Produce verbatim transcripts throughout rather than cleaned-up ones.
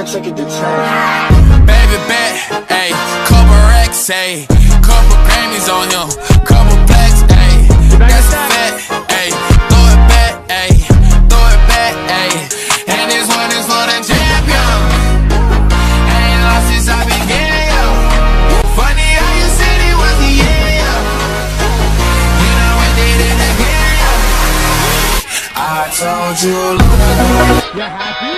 can't take it to ten. Baby bet, ayy, couple racks, ayy, couple Grammys on him, couple plaques, ayy, that's a fact, ayy, throw it back, ayy, throw it back, ayy, and this one is for the champion. Ain't lost since I began, yo. Funny how you said it was the yeah, yo. You know we did it again, yo. I told you, look, you happy?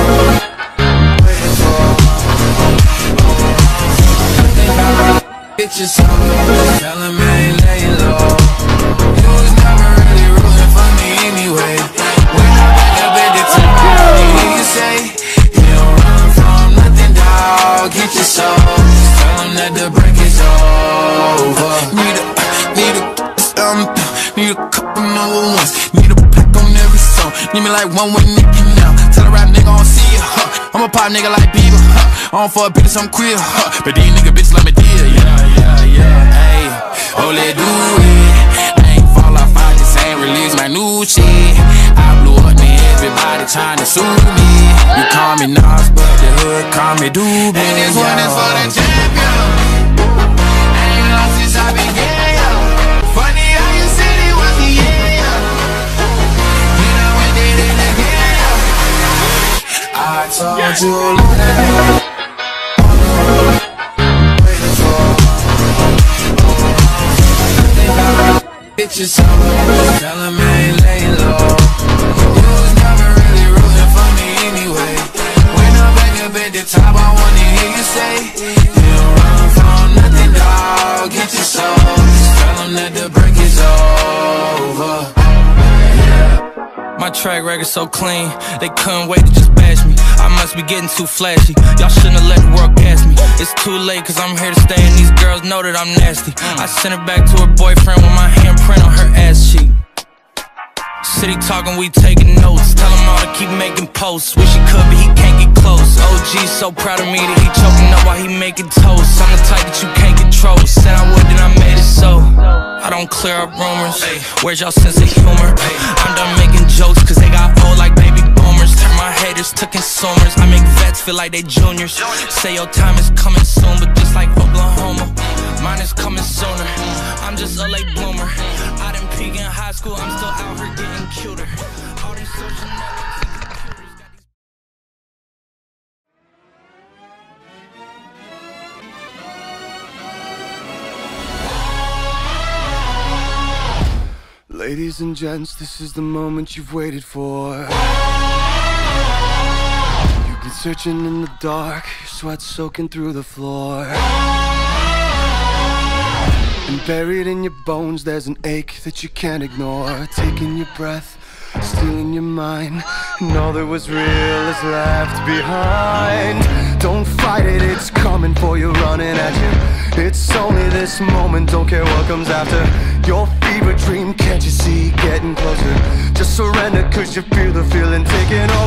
Get your soul, tell him I ain't laying low. You was never really rooting for me anyway. When I back up at the top, I hear you say, you don't run from nothing, dog. Get your soul, just tell him that the break is over. Need a, need a, um, need a couple number ones. Need a pack on every song. Need me like one with Nicky now. Tell a rap nigga I don't see ya, huh. I'm a pop nigga like Bieber, huh. I don't fuck bitches, I'm queer, huh. But these nigga bitches let me deal, yeah, yeah, yeah. Ayy, oh let do it. I ain't fall off, I just ain't release my new shit. I blew up, man, everybody trying to sue me. You call me Nas, but the hood call me Doobie. And this one is for the champion. I ain't lost since I began, yo. Funny how you said it was the yeah, yo. You know we did it again, yo. I told you, look. Get your soul, tell him I ain't laying low. You was never really rooting for me anyway. When I'm back up at the top, I wanna hear you say, you don't run from nothing, dog. Get your soul, just tell him that the break is over. Yeah. My track record so clean, they couldn't wait to just bash me. I must be getting too flashy, y'all shouldn't have let the world gas me. It's too late cause I'm here to stay and these girls know that I'm nasty. I sent her back to her boyfriend with my handprint on her ass cheek. City talking, we taking notes. Tell him all to keep making posts. Wish he could, but he can't get close. O G so proud of me that he choking up while he making toast. I'm the type that you can't control. Said I would, then I made it so. I don't clear up rumors. Where's y'all sense of humor? I'm done making jokes cause they got old like baby boomers. Turn my haters to consumers. I make vets feel like they juniors. Say your time is coming soon, but just like Oklahoma, mine is coming sooner. I'm just a late bloomer. I didn't peak in high school, I'm still out here getting cuter. All these social networks and computers got these. Ladies and gents, this is the moment you've waited for. You've been searching in the dark, your sweat soaking through the floor. And buried in your bones, there's an ache that you can't ignore. Taking your breath, stealing your mind, and all that was real is left behind. Don't fight it, it's coming for you, running at you. It's only this moment, don't care what comes after. Your fever dream, can't you see, getting closer. Just surrender cause you feel the feeling taking over.